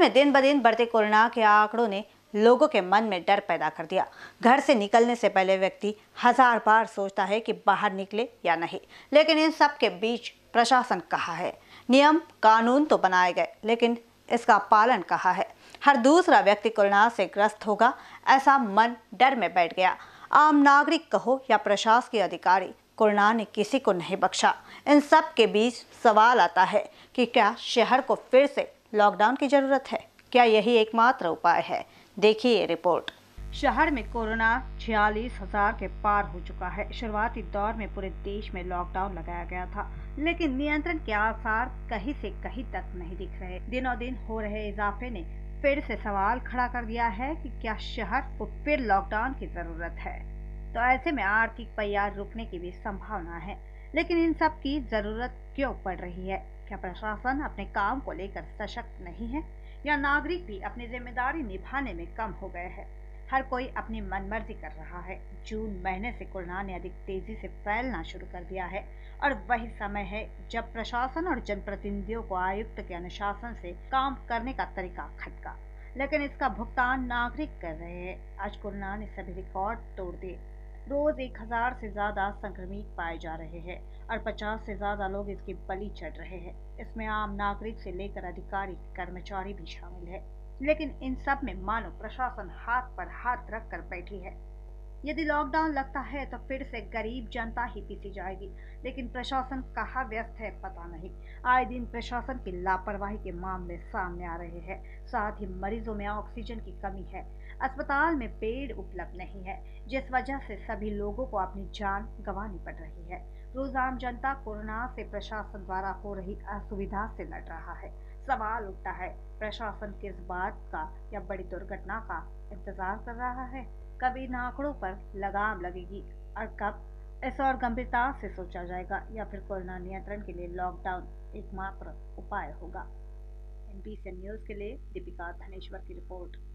में दिन ब दिन बढ़ते कोरोना के आंकड़ों ने लोगों के मन में डर पैदा कर दिया। घर से निकलने से पहले व्यक्ति 1000 बार सोचता है कि बाहर निकले या नहीं। लेकिन इन सब के बीच प्रशासन कहाँ है? नियम कानून तो बनाए गए, लेकिन इसका पालन कहाँ है? हर दूसरा व्यक्ति कोरोना से ग्रस्त होगा, ऐसा मन डर में बैठ गया। आम नागरिक कहो या प्रशासकीय अधिकारी, कोरोना ने किसी को नहीं बख्शा। इन सब के बीच सवाल आता है कि क्या शहर को फिर से लॉकडाउन की जरूरत है? क्या यही एकमात्र उपाय है? देखिए ये रिपोर्ट। शहर में कोरोना 46,000 के पार हो चुका है। शुरुआती दौर में पूरे देश में लॉकडाउन लगाया गया था, लेकिन नियंत्रण के आसार कहीं से कहीं तक नहीं दिख रहे। दिनों दिन हो रहे इजाफे ने फिर से सवाल खड़ा कर दिया है कि क्या शहर को फिर लॉकडाउन की जरूरत है? तो ऐसे में आर्थिक पहिया रुकने की भी संभावना है। लेकिन इन सब की जरूरत क्यों पड़ रही है? क्या प्रशासन अपने काम को लेकर सशक्त नहीं है, या नागरिक भी अपनी जिम्मेदारी निभाने में कम हो गए हैं? हर कोई अपनी मनमर्जी कर रहा है। जून महीने से कोरोना ने अधिक तेजी से फैलना शुरू कर दिया है, और वही समय है जब प्रशासन और जनप्रतिनिधियों को आयुक्त के अनुशासन से काम करने का तरीका खटका। लेकिन इसका भुगतान नागरिक कर रहे हैं। आज कोरोना ने सभी रिकॉर्ड तोड़ दिए। रोज 1000 से ज्यादा संक्रमित पाए जा रहे हैं और 50 से ज्यादा लोग इसकी बलि चढ़ रहे हैं। इसमें आम नागरिक से लेकर अधिकारी, कर्मचारी भी शामिल है। लेकिन इन सब में मानो प्रशासन हाथ पर हाथ रख कर बैठी है। यदि लॉकडाउन लगता है तो फिर से गरीब जनता ही पीसी जाएगी। लेकिन प्रशासन कहाँ व्यस्त है पता नहीं। आए दिन प्रशासन की लापरवाही के मामले सामने आ रहे हैं। साथ ही मरीजों में ऑक्सीजन की कमी है, अस्पताल में बेड उपलब्ध नहीं है, जिस वजह से सभी लोगों को अपनी जान गंवानी पड़ रही है। रोज आम जनता कोरोना से प्रशासन द्वारा हो रही असुविधा से लड़ रहा है। सवाल उठता है, प्रशासन किस बात का या बड़ी दुर्घटना का इंतजार कर रहा है? कब इन आंकड़ों पर लगाम लगेगी और कब इस और गंभीरता से सोचा जाएगा, या फिर कोरोना नियंत्रण के लिए लॉकडाउन एकमात्र उपाय होगा? NBC न्यूज के लिए दीपिका धनेश्वर की रिपोर्ट।